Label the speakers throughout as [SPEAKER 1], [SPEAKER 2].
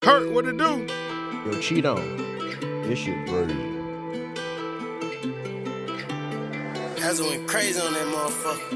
[SPEAKER 1] Hurt, what it do?
[SPEAKER 2] Yo, cheat on. This shit dirty.
[SPEAKER 3] That's went crazy on that motherfucker.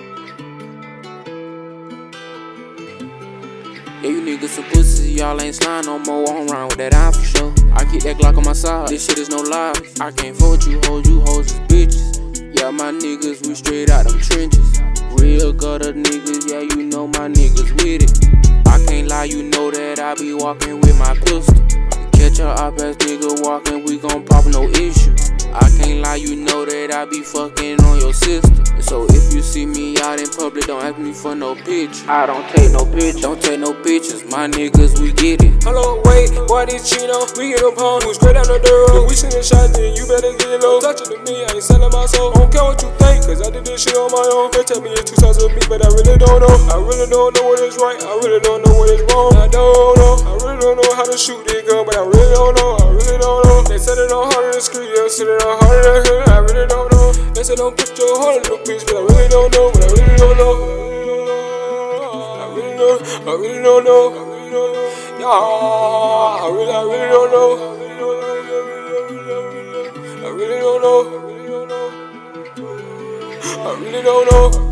[SPEAKER 4] Yeah, you niggas some pussies, y'all ain't slime no more. I'm around with that eye for sure. I keep that Glock on my side, this shit is no lie. I can't fuck with you hoes is bitches. Yeah, my niggas, we straight out them trenches. Real gutter niggas, yeah, you know my niggas with it. I can't lie, you know that I be walking with my pistol. Catch a op ass nigga walking, we gon' pop no issue. I can't lie, you know that I be fucking on your sister. So if you see me out in public, don't ask me for no picture. I don't take no pictures, don't take no pictures. My niggas, we get it.
[SPEAKER 5] Hello, wait, boy, this Chino, we get them pound, we straight down the dirt. If we sending shots, then you better get it low. Touch it to me, I ain't selling my soul. I don't care what you think, cause I did this shit on my own. They tell me it's two sides of me, but I really don't know. I really don't know what is right, I really don't know what is wrong. I don't know, I really don't know how to shoot this gun, but I really don't know, I really don't know. They said it on harder than street, they said it on harder than hood, I really don't know. They said don't put your heart in the bitch, but I really don't know, but I really don't know. I really don't know, I really don't know. Yeah, I really don't know. I really don't know. I really don't know.